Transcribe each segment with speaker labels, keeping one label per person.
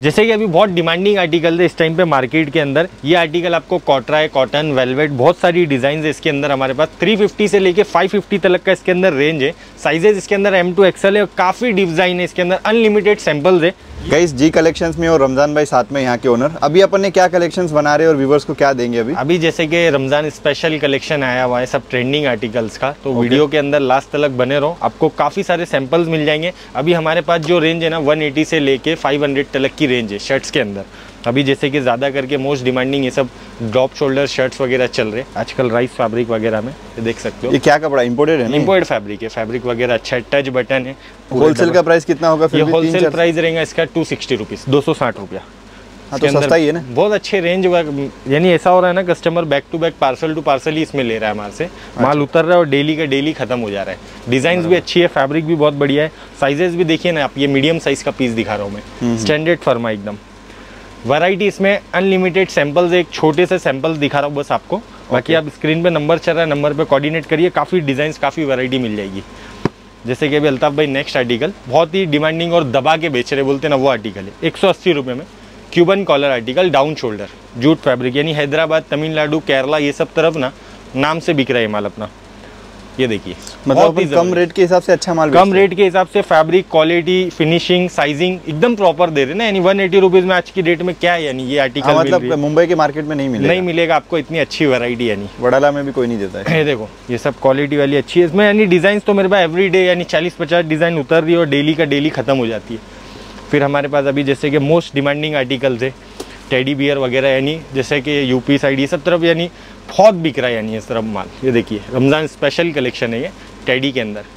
Speaker 1: जैसे कि अभी बहुत डिमांडिंग आर्टिकल है इस टाइम पे मार्केट के अंदर। ये आर्टिकल आपको कॉटराय, कॉटन, वेलवेट, बहुत सारी डिज़ाइन है इसके अंदर हमारे पास। 350 से लेके 550 तक का इसके अंदर रेंज है। साइजेस इसके अंदर M to XL है और काफ़ी डिज़ाइन है इसके अंदर, अनलिमिटेड सैंपल्स है।
Speaker 2: गाइस जी कलेक्शंस में और रमजान भाई साथ में यहाँ के ओनर, अभी अपन ने क्या कलेक्शंस बना रहे हैं और व्यूवर्स को क्या देंगे अभी
Speaker 1: जैसे कि रमजान स्पेशल कलेक्शन आया हुआ है सब ट्रेंडिंग आर्टिकल्स का, तो वीडियो के अंदर लास्ट तक बने रहो, आपको काफ़ी सारे सैंपल्स मिल जाएंगे। अभी हमारे पास जो रेंज है ना 180 से लेके 500 तक की रेंज है शर्ट्स के अंदर। अभी जैसे कि ज़्यादा करके मोस्ट डिमांडिंग ये सब ड्रॉप शोल्डर शर्ट्स वगैरह चल रहे हैं आजकल राइस फैब्रिक वगैरह में, ये देख सकते हो।
Speaker 2: ये क्या कपड़ा इंपोर्टेड है?
Speaker 1: इंपोर्टेड फैब्रिक है, फैब्रिक वगैरह अच्छा है, टच बटन है।
Speaker 2: होलसेल का प्राइस कितना होगा फिर?
Speaker 1: ये होलसेल प्राइस रहेगा इसका 260 रुपीज़, 260 रुपया।
Speaker 2: हाँ तो सस्ता ही है ना,
Speaker 1: बहुत अच्छे रेंज। यानी ऐसा हो रहा है ना customer back to back parcel to parcel ही इसमें ले रहा है हमारे से। माल उतर रहा है और डेली का डेली खत्म हो जा रहा है। डिजाइन भी अच्छी है, फैब्रिक भी बहुत बढ़िया है। साइजेस भी देखिए ना आप, ये मीडियम साइज का पीस दिखा रहा हूँ मैं, स्टैंडर्ड फर्मा एकदम। वैरायटी इसमें अनलिमिटेड सैंपल्स, एक छोटे से सैंपल्स दिखा रहा हूँ बस आपको। बाकी आप स्क्रीन पे नंबर चल रहा है, नंबर पे कोऑर्डिनेट करिए, काफ़ी डिज़ाइंस काफ़ी वैरायटी मिल जाएगी। जैसे कि अभी अल्ताफ भाई नेक्स्ट आर्टिकल बहुत ही डिमांडिंग और दबा के बेच रहे बोलते ना, वो आर्टिकल है 180 रुपये में। Cuban collar article, down shoulder, jute fabric, यानी हैदराबाद, तमिलनाडु, केरला ये सब तरफ ना नाम से बिक रहा है माल अपना। ये देखिए
Speaker 2: मतलब कम रेट के हिसाब से अच्छा माल,
Speaker 1: कम रेट के हिसाब से फैब्रिक क्वालिटी, फिनिशिंग, साइजिंग एकदम प्रॉपर दे रहे ना। यानी 180 रुपीज़ में आज की डेट में क्या है, यानी ये आर्टिकल
Speaker 2: मतलब मुंबई के मार्केट में नहीं मिलेगा,
Speaker 1: नहीं मिलेगा आपको इतनी अच्छी वैरायटी। यानी
Speaker 2: वडाला में भी कोई नहीं देता है।
Speaker 1: ये देखो ये सब क्वालिटी वाली अच्छी है इसमें। यानी डिज़ाइन तो मेरे पास एवरी डे यानी 40-50 डिज़ाइन उतर रही है और डेली का डेली खत्म हो जाती है। फिर हमारे पास अभी जैसे कि मोस्ट डिमांडिंग आर्टिकल्स है टेडी बियर वगैरह, यानी जैसे कि यूपी साइड ये सब तरफ यानी बहुत बिक रहा है यानी इस तरफ माल। ये देखिए रमज़ान स्पेशल कलेक्शन है ये टेडी के अंदर,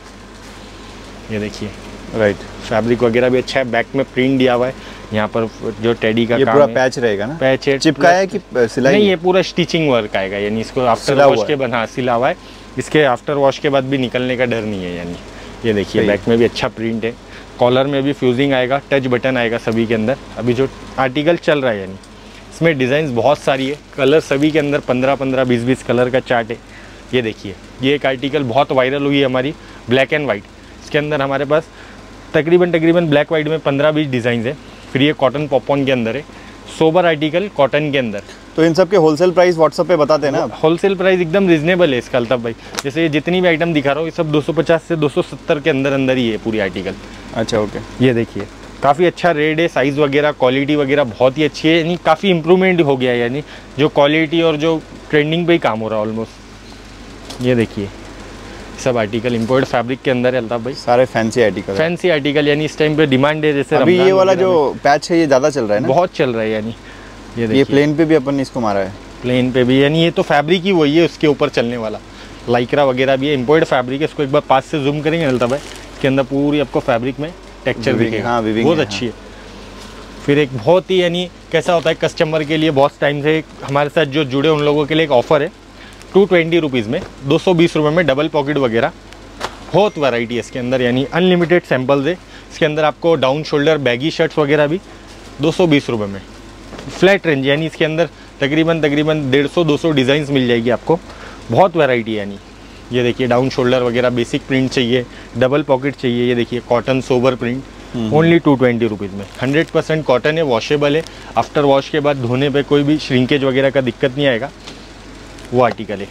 Speaker 1: ये देखिए
Speaker 2: राइट।
Speaker 1: फैब्रिक वगैरह भी अच्छा है, बैक में प्रिंट दिया हुआ है। यहाँ पर जो टेडी का
Speaker 2: ये
Speaker 1: काम
Speaker 2: पूरा
Speaker 1: है,
Speaker 2: पैच रहेगा ना,
Speaker 1: पैच है,
Speaker 2: चिपका है कि सिलाई?
Speaker 1: नहीं, ये पूरा स्टिचिंग वर्क आएगा, यानी इसको आफ्टर वॉश के बाद, हाँ सिला हुआ है, इसके आफ्टर वॉश के बाद भी निकलने का डर नहीं है। यानी ये देखिए बैक में भी अच्छा प्रिंट है, कॉलर में भी फ्यूजिंग आएगा, टच बटन आएगा सभी के अंदर। अभी जो आर्टिकल चल रहा है यानी इसमें डिज़ाइन बहुत सारी है, कलर सभी के अंदर 15-15, 20-20 कलर का चार्ट है। ये देखिए ये एक आर्टिकल बहुत वायरल हुई है हमारी, ब्लैक एंड वाइट। इसके अंदर हमारे पास तकरीबन ब्लैक वाइट में 15-20 डिज़ाइन है। फिर ये कॉटन पॉपकॉर्न के अंदर है, सोबर आर्टिकल कॉटन के अंदर।
Speaker 2: तो इन सब के होलसेल प्राइस व्हाट्सएप पे बताते हैं ना?
Speaker 1: होलसेल प्राइस एकदम रीजनेबल है इसका अल्ताफ भाई। जैसे ये जितनी भी आइटम दिखा रहा हूँ ये सब 250 से 270 के अंदर ही है पूरी आर्टिकल।
Speaker 2: अच्छा ओके।
Speaker 1: ये देखिए काफ़ी अच्छा रेट है, साइज़ वगैरह क्वालिटी वगैरह बहुत ही अच्छी है, यानी काफ़ी इंप्रूवमेंट हो गया है, यानी जो क्वालिटी और जो ट्रेंडिंग पे ही काम हो रहा है ऑलमोस्ट। ये देखिए सब आर्टिकल इंपोर्ट फैब्रिक के अंदर है अल्ताफ भाई,
Speaker 2: सारे फैंसी आर्टिकल
Speaker 1: यानी इस टाइम पे डिमांड है। जैसे
Speaker 2: अभी ये वाला जो पैच है ये ज़्यादा चल रहा है ना?
Speaker 1: बहुत चल रहा है। यानी
Speaker 2: ये प्लेन पे भी अपन ने इसको मारा है,
Speaker 1: प्लेन पे भी, यानी ये तो फैब्रिक ही वही है उसके ऊपर चलने वाला, लाइक्रा वगैरह भी है, इंपोर्ट फैब्रिक है। इसको एक बार पास से जूम करेंगे अल्ताफ भाई, इसके अंदर पूरी आपको फैब्रिक में टेक्सचर दिखेगा,
Speaker 2: हाँ,
Speaker 1: बहुत अच्छी है। फिर एक बहुत ही यानी कैसा होता है कस्टमर के लिए बहुत टाइम से हमारे साथ जो जुड़े उन लोगों के लिए एक ऑफर है 220 रुपीज़ में 220 रुपये में डबल पॉकेट वगैरह, बहुत वैरायटी है इसके अंदर, यानी अनलिमिटेड सैम्पल्स है। इसके अंदर आपको डाउन शोल्डर बैगी शर्ट्स वगैरह भी 220 रुपये में फ्लैट रेंज, यानी इसके अंदर तकरीबन 150-200 डिज़ाइंस मिल जाएगी आपको, बहुत वैरायटी है। यानी ये देखिए डाउन शोल्डर वगैरह बेसिक प्रिंट चाहिए, डबल पॉकेट चाहिए, ये देखिए cotton sober print only 220 rupees में। 100% कॉटन है, वॉशेबल है, आफ्टर वॉश के बाद धोने पे कोई भी श्रिंकेज वगैरह का दिक्कत नहीं आएगा, वो आर्टिकल है।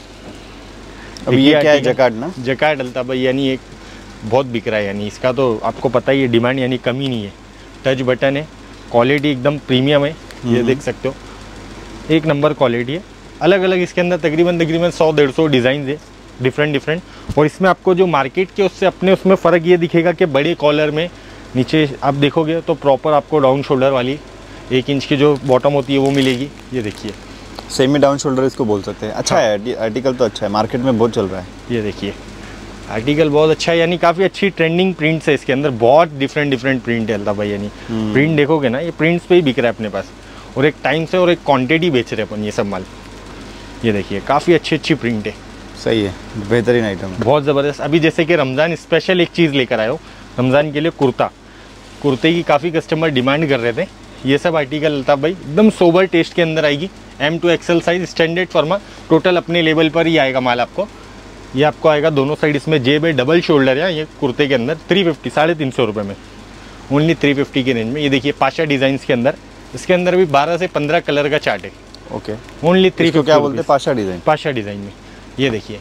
Speaker 2: अब ये क्या है? जकार्ड ना?
Speaker 1: जकार्ड अल्ताफ भाई यानी एक बहुत बिक रहा है, यानी इसका तो आपको पता ही है डिमांड, यानी कमी नहीं है। टच बटन है, क्वालिटी एकदम प्रीमियम है, ये देख सकते हो एक नंबर क्वालिटी है। अलग अलग इसके अंदर तकरीबन 100-150 डिज़ाइन है डिफरेंट। और इसमें आपको जो मार्केट के उससे अपने उसमें फ़र्क ये दिखेगा कि बड़े कॉलर में नीचे आप देखोगे तो प्रॉपर आपको डाउन शोल्डर वाली 1 इंच की जो बॉटम होती है वो मिलेगी। ये देखिए
Speaker 2: सेमी डाउन शोल्डर इसको बोल सकते हैं। अच्छा है आर्टिकल, तो अच्छा है, मार्केट में बहुत चल रहा है।
Speaker 1: ये देखिए आर्टिकल बहुत अच्छा है, यानी काफ़ी अच्छी ट्रेंडिंग प्रिंट्स है इसके अंदर, बहुत डिफरेंट प्रिंट है अल्ताफ भाई। यानी प्रिंट देखोगे ना, ये प्रिंट्स पे ही बिक रहा है अपने पास, और एक टाइम से और एक क्वांटिटी बेच रहे हैं अपन ये सब माल। ये देखिए काफ़ी अच्छी प्रिंट है,
Speaker 2: सही है, बेहतरीन आइटम है,
Speaker 1: बहुत ज़बरदस्त। अभी जैसे कि रमज़ान स्पेशल एक चीज़ लेकर आए हो, रमज़ान के लिए कुर्ते की काफ़ी कस्टमर डिमांड कर रहे थे। ये सब आर्टिकल अल्ताफ भाई एकदम सोबर टेस्ट के अंदर आएगी, M to XL size standard फॉर्मा, टोटल अपने लेवल पर ही आएगा माल आपको। ये आपको आएगा दोनों साइड, इसमें जेब है, डबल शोल्डर है। ये कुर्ते के अंदर 350 350 रुपये में, ओनली 350 की रेंज में। ये देखिए पाशा डिज़ाइंस के अंदर इसके अंदर भी 12 से 15 कलर का चार्ट है।
Speaker 2: ओके,
Speaker 1: ओनली 350
Speaker 2: क्या बोलते हैं, पाशा डिजाइन।
Speaker 1: पाशा डिजाइन में ये देखिए,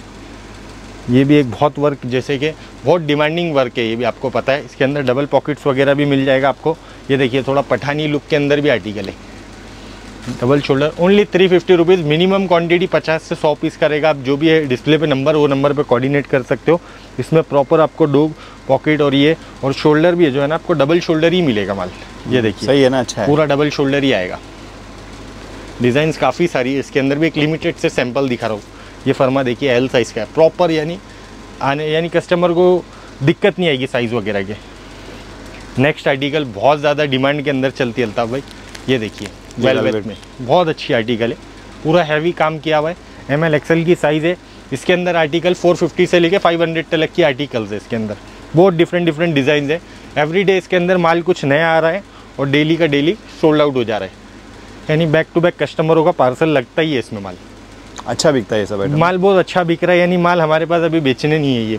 Speaker 1: ये भी एक बहुत वर्क, जैसे कि बहुत डिमांडिंग वर्क है, ये भी आपको पता है। इसके अंदर डबल पॉकेट्स वगैरह भी मिल जाएगा आपको। ये देखिए थोड़ा पठानी लुक के अंदर भी आर्टिकल है, double shoulder. Only 350 rupees. Minimum quantity 50 से 100 पीस करेगा। आप जो भी है डिस्प्ले पे नंबर, वो नंबर पे कोऑर्डिनेट कर सकते हो। इसमें प्रॉपर आपको डोग पॉकेट और ये और शोल्डर भी है जो है ना, आपको डबल शोल्डर ही मिलेगा माल। ये देखिए
Speaker 2: सही है ना, अच्छा है,
Speaker 1: पूरा डबल शोल्डर ही आएगा। डिज़ाइंस काफ़ी सारी है इसके अंदर भी। एक लिमिटेड से सैंपल दिखा रहा हूँ। ये फर्मा देखिए एल साइज़ का है प्रॉपर, यानी कस्टमर को दिक्कत नहीं आएगी साइज़ वगैरह के। नेक्स्ट आर्टिकल बहुत ज़्यादा डिमांड के अंदर चलती है अल्ताफ भाई, ये देखिए वेलवेट में बहुत अच्छी आर्टिकल है, पूरा हैवी काम किया हुआ है। ML XL की साइज़ है। इसके अंदर आर्टिकल 450 से लेके 500 तक की आर्टिकल्स है इसके अंदर। बहुत डिफरेंट डिज़ाइन है। एवरीडे इसके अंदर माल कुछ नया आ रहा है और डेली का डेली सोल्ड आउट हो जा रहा है, यानी बैक टू बैक कस्टमरों का पार्सल लगता ही है इसमें। माल
Speaker 2: अच्छा बिकता है ये सब आइटम?
Speaker 1: माल बहुत अच्छा बिक रहा है, यानी माल हमारे पास अभी बेचने नहीं है ये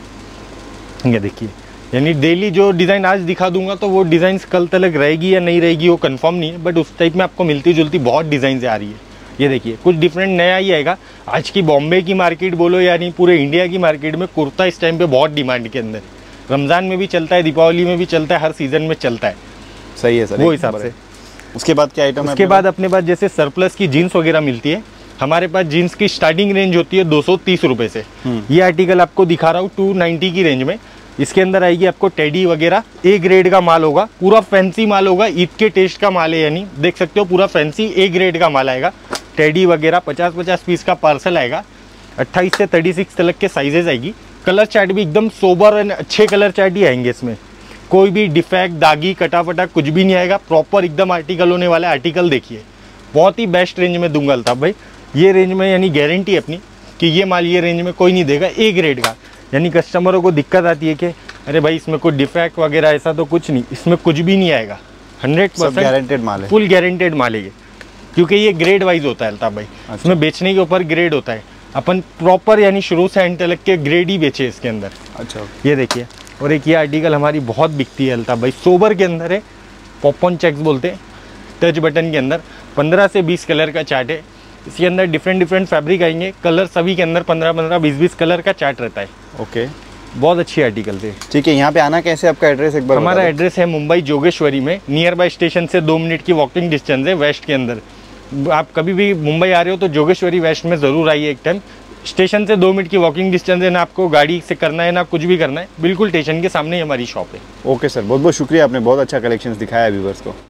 Speaker 1: माल। ये देखिए, यानी डेली जो डिज़ाइन आज दिखा दूंगा तो वो डिज़ाइंस कल तक रहेगी या नहीं रहेगी वो कंफर्म नहीं है, बट उस टाइप में आपको मिलती जुलती बहुत डिज़ाइन आ रही है। ये देखिए कुछ डिफरेंट नया ही आएगा। आज की बॉम्बे की मार्केट बोलो यानी पूरे इंडिया की मार्केट में कुर्ता इस टाइम पे बहुत डिमांड के अंदर। रमज़ान में भी चलता है, दीपावली में भी चलता है, हर सीज़न में चलता है।
Speaker 2: सही है सर,
Speaker 1: वो हिसाब से।
Speaker 2: उसके बाद क्या आइटम है?
Speaker 1: उसके बाद अपने पास जैसे सरप्लस की जीन्स वगैरह मिलती है। हमारे पास जीन्स की स्टार्टिंग रेंज होती है 230 रुपये से। ये आर्टिकल आपको दिखा रहा हूँ 290 की रेंज में। इसके अंदर आएगी आपको टेडी वगैरह, ए ग्रेड का माल होगा, पूरा फैंसी माल होगा, ईद के टेस्ट का माल है, यानी देख सकते हो पूरा फैंसी ए ग्रेड का माल आएगा। टेडी वगैरह 50-50 पीस का पार्सल आएगा। 28 से 36 तक के साइजेज आएगी। कलर चार्ट भी एकदम सोबर एंड अच्छे कलर चार्ट ही आएंगे इसमें। कोई भी डिफेक्ट, दागी, कटाफटा कुछ भी नहीं आएगा। प्रॉपर एकदम आर्टिकल होने वाला आर्टिकल देखिए, बहुत ही बेस्ट रेंज में दूंगा अल्ताफ भाई। ये रेंज में यानी गारंटी अपनी कि ये माल ये रेंज में कोई नहीं देगा, ए ग्रेड का। यानी कस्टमरों को दिक्कत आती है कि अरे भाई इसमें कोई डिफेक्ट वगैरह, ऐसा तो कुछ नहीं, इसमें कुछ भी नहीं आएगा। 100%
Speaker 2: गारंटेड माल है,
Speaker 1: फुल गारंटेड माल है ये, क्योंकि ये ग्रेड वाइज होता है अल्ताफ भाई।
Speaker 2: अच्छा।
Speaker 1: इसमें बेचने के ऊपर ग्रेड होता है। अपन प्रॉपर यानी शुरू से एंड तक के ग्रेड ही बेचे इसके अंदर।
Speaker 2: अच्छा,
Speaker 1: ये देखिए। और एक ये आर्टिकल हमारी बहुत बिकती है अल्ताफ भाई, सोबर के अंदर है, पॉपकॉर्न चेक्स बोलते हैं, टच बटन के अंदर 15 से 20 कलर का चार्ट है। इसके अंदर डिफरेंट फैब्रिक आएंगे, कलर सभी के अंदर 15-15, 20-20 कलर का चार्ट रहता है।
Speaker 2: ओके,
Speaker 1: बहुत अच्छी आर्टिकल थे।
Speaker 2: ठीक है, यहाँ पे आना कैसे, आपका एड्रेस एक बार?
Speaker 1: हमारा एड्रेस है मुंबई जोगेश्वरी में, नियर बाय स्टेशन से 2 मिनट की वॉकिंग डिस्टेंस है, वेस्ट के अंदर। आप कभी भी मुंबई आ रहे हो तो जोगेश्वरी वेस्ट में ज़रूर आइए एक टाइम। स्टेशन से 2 मिनट की वॉकिंग डिस्टेंस है, ना आपको गाड़ी से करना है ना कुछ भी करना है, बिल्कुल स्टेशन के सामने ही हमारी शॉप है।
Speaker 2: ओके सर, बहुत बहुत शुक्रिया, आपने बहुत अच्छा कलेक्शंस दिखाया है व्यूअर्स को।